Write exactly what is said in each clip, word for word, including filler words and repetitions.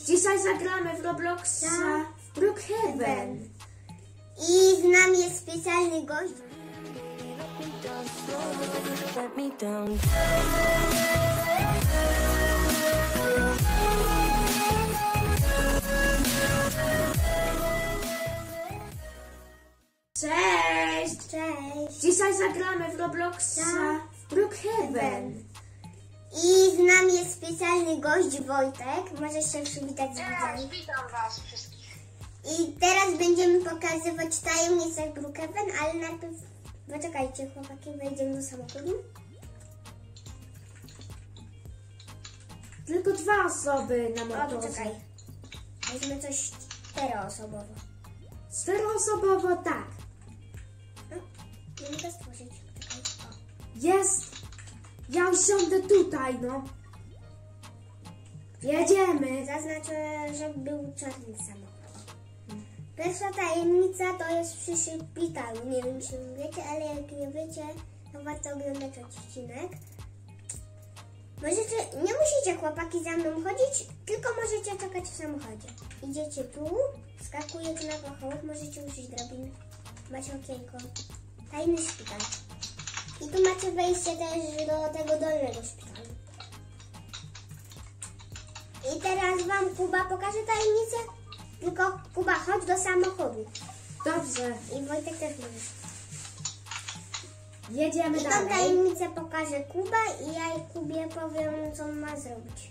Dzisiaj zagramy w Robloxa w Brookhaven. I z nami jest specjalny gość. Cześć! Cześć! Dzisiaj zagramy w Robloxa w Brookhaven. I z nami jest specjalny gość Wojtek. Możesz się przywitać z widzami. Cześć, witam was wszystkich. I teraz będziemy pokazywać tajemnice Brookhaven, ale najpierw... Poczekajcie chłopaki, wejdziemy do samochodu. Tylko dwa osoby na O, motorze. poczekaj. Weźmy coś czteroosobowo. Czteroosobowo, tak. No, nie mogę stworzyć. Poczekaj. O. Jest! Ja usiądę tutaj, no. Jedziemy. Zaznaczę, że był czarny samochód. Pierwsza tajemnica to jest przy szpitalu. Nie wiem, czy wiecie, ale jak nie wiecie, to warto oglądać odcinek. Możecie, nie musicie chłopaki za mną chodzić, tylko możecie czekać w samochodzie. Idziecie tu, skakujecie na kochołek, możecie użyć drabiny. Macie okienko. Tajny szpital. I tu macie wejście też do tego dolnego szpitalu. I teraz wam Kuba pokaże tajemnicę. Tylko Kuba, chodź do samochodu. Dobrze, I Wojtek też możesz. jedziemy I tą dalej. tajemnicę pokaże Kuba i ja Kubie powiem, co on ma zrobić.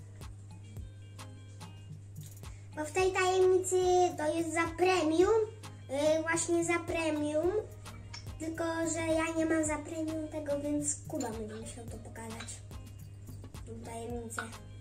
Bo w tej tajemnicy to jest za premium, yy, właśnie za premium, tylko że ja nie mam za premium tego, więc Kuba będzie musiał to pokazać. Tą tajemnicę.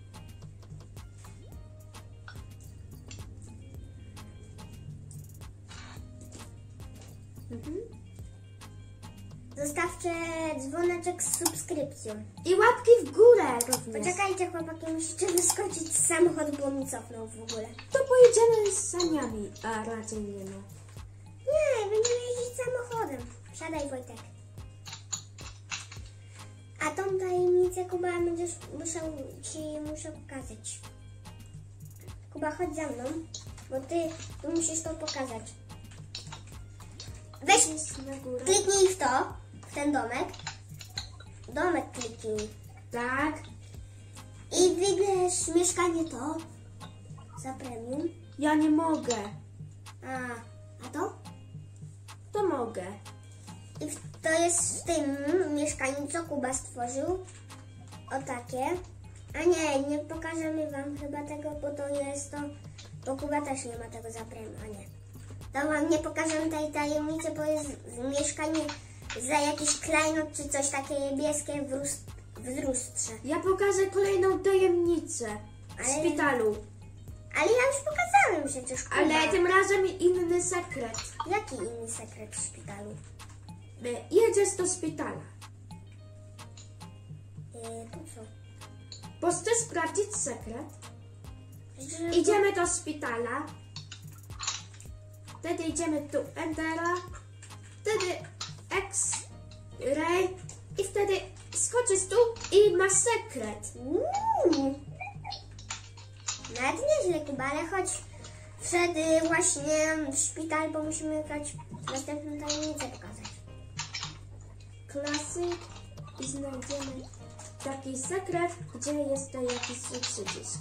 Mhm. Zostawcie dzwoneczek z subskrypcją. I łapki w górę również. Poczekajcie chłopaki, musicie wyskoczyć z samochodu, bo mi cofnął w ogóle. To pojedziemy z saniami, a raczej nie no. Nie, będziemy jeździć samochodem. Siadaj Wojtek. A tą tajemnicę Kuba będziesz musiał ci muszę pokazać. Kuba, chodź za mną, bo ty, ty musisz to pokazać. Weź, Na górę. kliknij w to, w ten domek. Domek kliknij. Tak. I wybierz mieszkanie to za premium. Ja nie mogę. A, a to? To mogę. I w- to jest w tym mieszkaniu, co Kuba stworzył. O takie. A nie, nie pokażemy wam chyba tego, bo to jest to, bo Kuba też nie ma tego za premium, a nie. To wam nie pokażemy tej tajemnicy, bo jest mieszkanie za jakiś klejnot czy coś takie niebieskie w, rus- w lustrze. Ja pokażę kolejną tajemnicę w Ale- szpitalu. Ale ja już pokazałem przecież Kuba. Ale tym razem inny sekret. Jaki inny sekret w szpitalu? My jedziesz do szpitala. Yy, po co? Bo chcę sprawdzić sekret. Że- Idziemy do szpitala. Wtedy idziemy tu Endera. Wtedy X-Ray. I wtedy skoczysz tu i masz sekret. Uuu. Nawet nieźle Kuba, ale chodź wtedy właśnie w szpital, bo musimy jakaś następną tajemnicę pokazać. Klasyk. I znajdziemy taki sekret, gdzie jest to jakiś przycisk.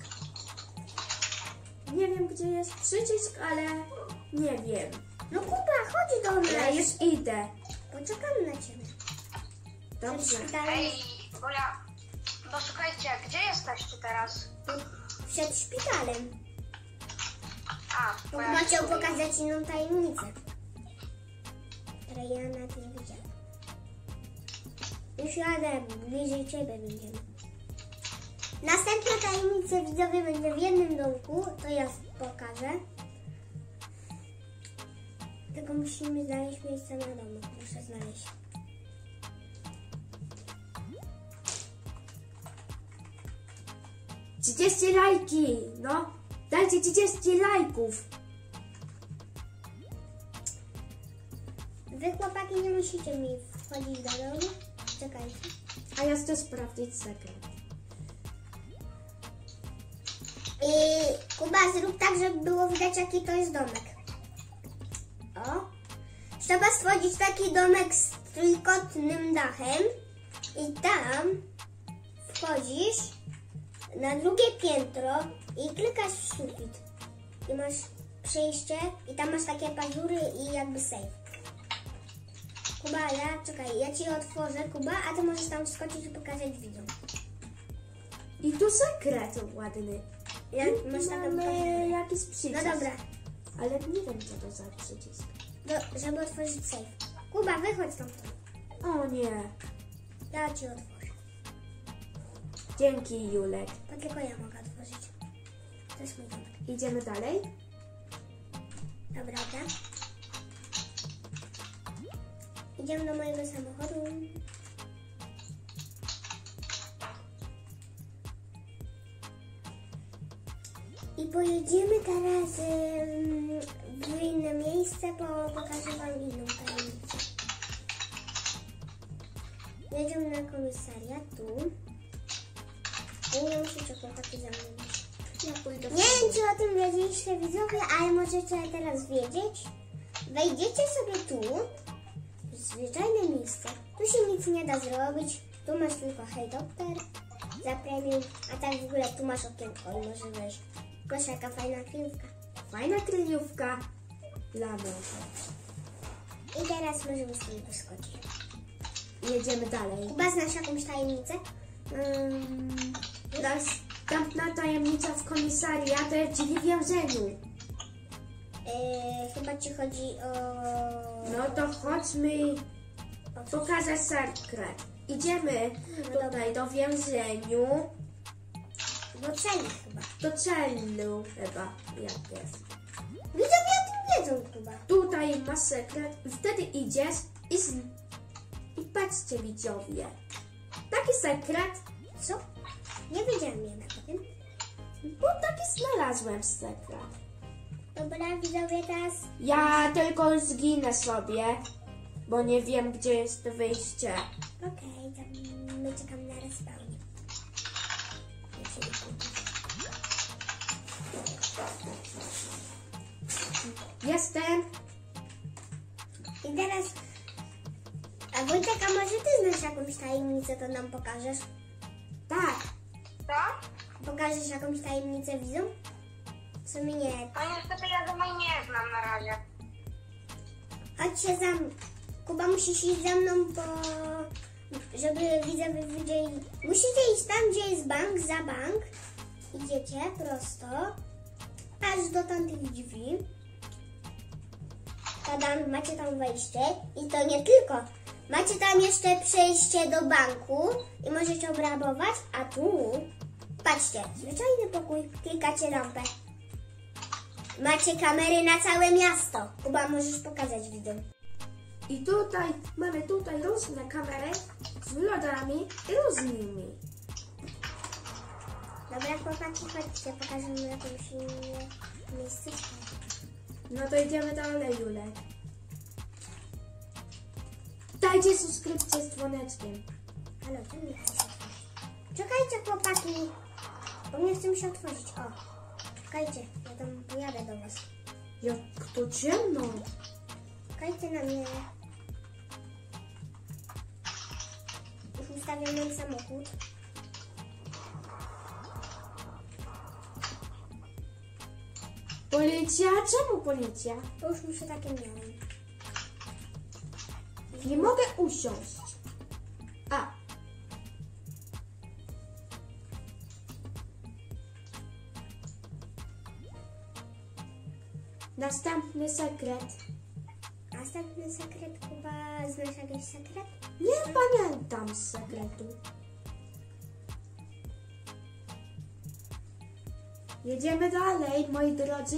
Nie wiem, gdzie jest przycisk, ale nie wiem. No Kuba, chodź do nas. Ja już idę. Poczekamy na ciebie. Przed Dobrze. szpitalem, Ej, bo ja... Bo słuchajcie, gdzie jesteście teraz? przed szpitalem. A, bo Bo ja Kuba się chciał gubię. pokazać inną tajemnicę, której ja nawet nie widziałam. Już jadę, bliżej ciebie będziemy. Następna tajemnica widzowie będzie w jednym domku, to ja pokażę. Tylko musimy znaleźć miejsce na domu. Muszę znaleźć. trzydzieści lajki, no. Dajcie trzydzieści lajków. Wy chłopaki nie musicie mi wchodzić do domu. Czekajcie. A ja chcę sprawdzić sekret. I Kuba Kuba, zrób tak, żeby było widać, jaki to jest domek. O. Trzeba stworzyć taki domek z trójkątnym dachem i tam wchodzisz na drugie piętro i klikasz w sufit. I masz przejście i tam masz takie pazury i jakby safe. Kuba, ja, czekaj, ja ci otworzę, Kuba, a ty możesz tam wskoczyć i pokazać widzom. I tu sekret ładny. Ja, masz taką Mamy pazury. jakiś przycisk. No dobra, Ale nie wiem, co to za przycisk. do, żeby otworzyć safe. Kuba, wychodź tam. O nie. Ja ci otworzę. Dzięki, Julek. To tylko ja mogę otworzyć. To jest mój domek. Idziemy dalej? Dobra, dobra. Idziemy do mojego samochodu. I pojedziemy teraz ym, w inne miejsce, bo pokażę wam inną tajemnicę. Jedziemy na komisariat tu. I nie musicie chłopaki za mną iść. Ja pójdę. Nie wiem, czy o tym wiedzieliście widzowie, ale możecie teraz wiedzieć. Wejdziecie sobie tu, zwyczajne miejsce. Tu się nic nie da zrobić. Tu masz tylko helikopter za premium, a tak w ogóle tu masz okienko i możesz wejść. Proszę, jaka fajna kryjówka. Fajna kryjówka dla morza. I teraz możemy sobie wyskoczyć. Jedziemy dalej. Kuba, znasz jakąś tajemnicę? Um, Następna tajemnica w komisariacie, czyli w więzieniu. Yy, chyba ci chodzi o... No to chodźmy o coś. pokazać sekret. Idziemy tutaj do więzieniu, Do celi chyba. do celu chyba, jak jest. Widzowie o tym wiedzą, Kuba. Tutaj masz sekret i wtedy idziesz i, z... i patrzcie, widzowie. Taki sekret, Co? Nie wiedziałam jednak o tym. bo taki znalazłem sekret. Dobra, widzowie, teraz... Ja tylko zginę sobie, bo nie wiem, gdzie jest wyjście. Okej, to my czekamy na respawnie. Ja się nie kupię. Jestem. I teraz... A Wojtek, a może ty znasz jakąś tajemnicę, to nam pokażesz? Tak. Co? Pokażesz jakąś tajemnicę widzom? W sumie nie. No niestety ja do mnie nie znam na razie. Chodźcie za mną. Kuba, musisz iść za mną, bo... Żeby widzowie widzieli... Musicie iść tam, gdzie jest bank, za bank. Idziecie prosto. Aż do tamtych drzwi. Tadam, macie tam wejście. I to nie tylko. Macie tam jeszcze przejście do banku i możecie obrabować, a tu, patrzcie, zwyczajny pokój, klikacie lampę. Macie kamery na całe miasto. Kuba, możesz pokazać widzom. I tutaj, mamy tutaj różne kamery z lodami i różnymi. Dobra, chłopaki, chodźcie, pokażę mu jakąś inne miejscówkę. No to idziemy dalej, Julek. Dajcie subskrypcję z dzwoneczkiem. Halo, tu nie chce się otworzyć. Czekajcie, chłopaki, bo nie chce mi się otworzyć. O, czekajcie, ja tam pojadę do was. Jak to ciemno. Czekajcie na mnie. Już ustawiam nam samochód. Policja? Czemu policja? Bo już muszę takie miałem. Nie mogę usiąść. A. Następny sekret. Następny sekret, Kuba, znasz jakiś sekret? Nie pamiętam sekretu. Jedziemy dalej, moi drodzy.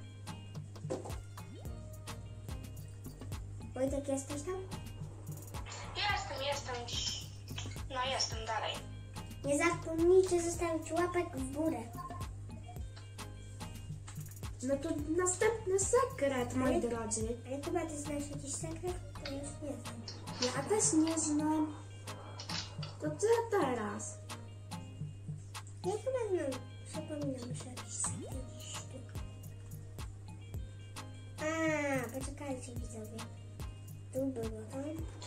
Wojtek, jesteś tam? Jestem, jestem. No jestem dalej. Nie zapomnijcie zostawić łapek w górę. No to następny sekret, moi Ale- drodzy. Ale Kuba, ty znasz jakiś sekret? To już nie znam. Ja też nie znam. To co teraz? Ja chyba znam. Przypominam, że jakiś sekret gdzieś tu Czekajcie widzowie. Tu było to.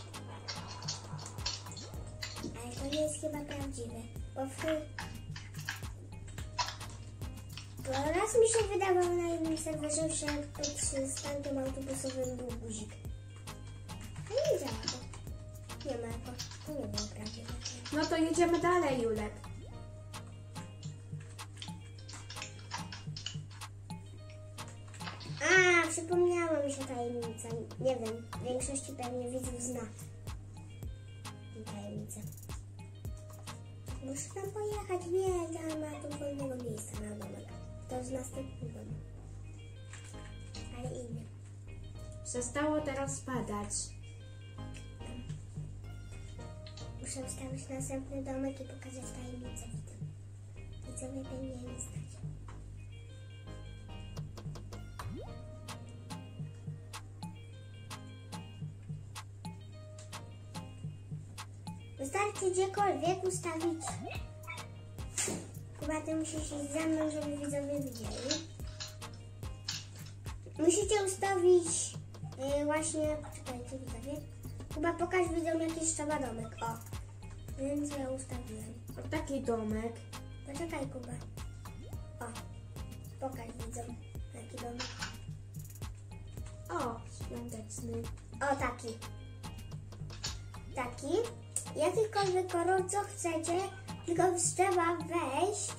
Ale to nie jest chyba prawdziwe. Bo w... Bo raz mi się wydawało na jednym serwerze, że pod przystankiem autobusowym był guzik. A nie działa to. Nie ma go. To nie było prawdziwe. No to jedziemy dalej, Julek. A, przypomniała mi się tajemnica. Nie wiem, większości pewnie widzów zna tę tajemnicę. Muszę tam pojechać. Nie, tam ma tu wolnego miejsca na domek. To z następnym domu. Ale inny. Przestało teraz padać. Muszę wstawić następny domek i pokazać tajemnicę widzom. Widzowie pewnie nie znać. Wystarczy gdziekolwiek ustawić. Kuba, ty musisz iść za mną, żeby widzowie widzieli. Musicie ustawić yy, właśnie... Czekajcie widzowie. Kuba, pokaż widzom jakiś trzeba domek. O. Więc ja ustawiłem. O, taki domek. Poczekaj Kuba. O. Pokaż widzom jaki domek. O, świąteczny. O, taki. Taki. Jakikolwiek kolor, co chcecie, tylko trzeba wejść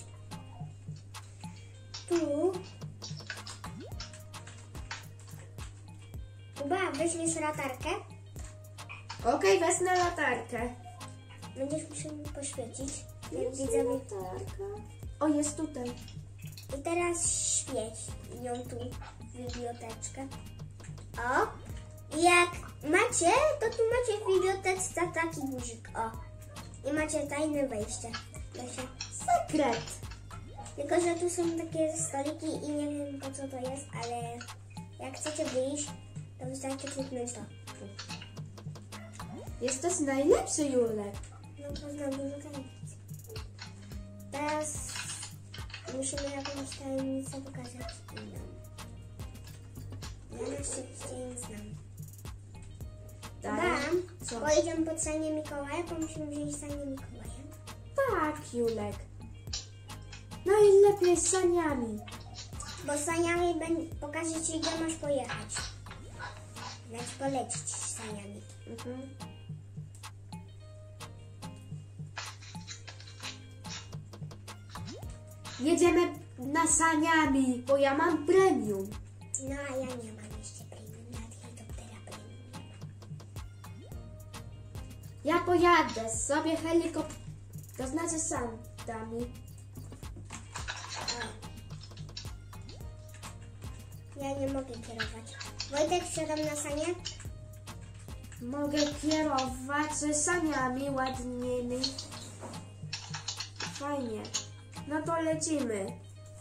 tu. Kuba, weźmiesz latarkę. Okej, wezmę latarkę. Będziesz musiał mi poświecić. Jak Jest widzowie. latarka. O, jest tutaj. I teraz świeć ją tu, w biblioteczkę. O. I jak macie, to tu macie w bibliotece taki guzik. O. I macie tajne wejście. To się... Sekret. Tylko, że tu są takie stoliki i nie wiem po co to jest, ale jak chcecie wyjść, to wystarczy kliknąć to. Tu. Jesteś najlepszy, Julek. No to znam dużo tajemnic. Teraz musimy jakąś tajemnicę pokazać inną. Ja na szczęście nie znam. Dalej. Dam, Co? pojedziemy pod sanie Mikołaja, bo musimy wziąć sanie Mikołaja. Tak, Julek. Najlepiej z saniami. Bo saniami ben- pokażę Ci, gdzie masz pojechać. Znaczy polecić saniami. Mhm. Jedziemy na saniami, bo ja mam premium. No a ja nie mam jeszcze premium, nawet helikoptera premium. Ja pojadę sobie helikopter, to znaczy sandami. Ja nie mogę kierować. Wojtek, wsiadam na sanie? Mogę kierować saniami ładnymi. Fajnie. No to lecimy.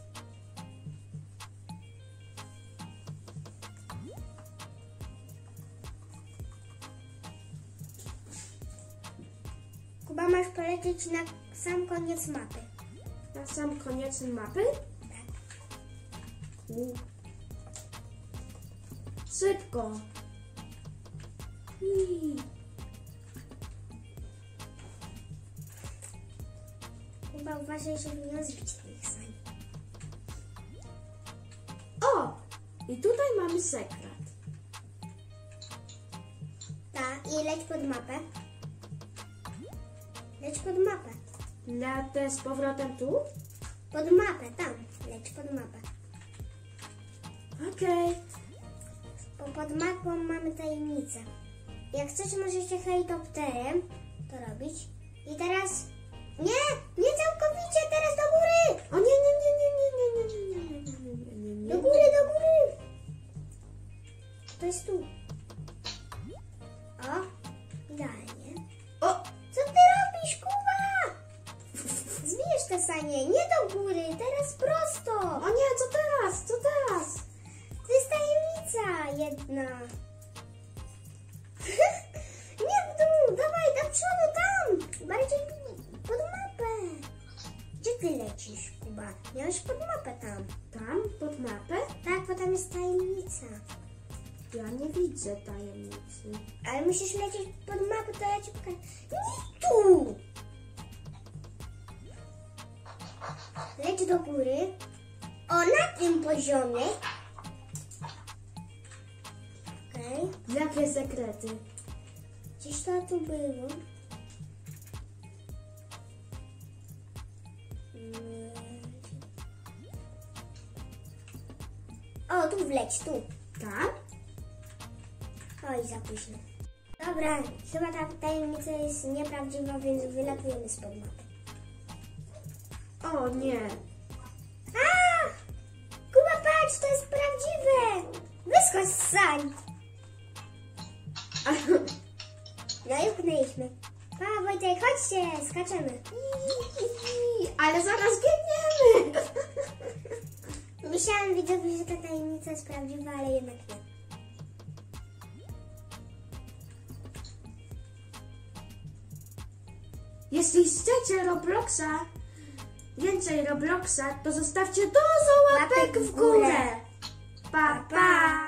Kuba, masz polecieć na sam koniec mapy. Na sam koniec mapy? Tak. U. Szybko. I. Kuba, uważaj, żeby nie zbić twoich sań. O! I tutaj mamy sekret. Tak, i leć pod mapę. Leć pod mapę. Lecę z powrotem tu? Pod mapę, tam. Leć pod mapę. Okej. Bo pod mapą mamy tajemnicę. Jak chcecie, możecie helikopterem to robić. I teraz... Nie! Nie całkowicie! Teraz do góry! O nie, nie, nie, nie, nie, nie, nie, nie, nie, nie, nie, nie, nie. Do góry, do góry! To jest tu. O, idealnie. O! Co ty robisz, Kuba? Zbijesz te sanie. Nie do góry, teraz prosto. O nie, co teraz? Co teraz? To jest tajemnica jedna. Nie w dół, dawaj do przodu, tam. Bardziej pod mapę. Gdzie ty lecisz, Kuba? Miałeś pod mapę tam. Tam, pod mapę? Tak, bo tam jest tajemnica. Ja nie widzę tajemnicy. Ale musisz lecieć pod mapę, to ja ci pokażę. Nie tu! Leć do góry. O, na tym poziomie. Okej. Okay. Jakie sekrety? Gdzieś to tu było. O, tu wleć, tu. Tak? Oj, za późno. Dobra, chyba ta tajemnica jest nieprawdziwa, więc wylatujemy spod mapy. O nie. A! Kuba, patrz, to jest prawdziwe! Wyskocz z sali. No i upchnęliśmy. Pa, Wojtek, chodźcie, skaczemy. Ale zaraz biegniemy. Myślałam, widzowie, że ta tajemnica jest prawdziwa, ale jednak nie. Jeśli chcecie Robloxa, więcej Robloxa, to zostawcie dużo łapek w górę. Pa, pa!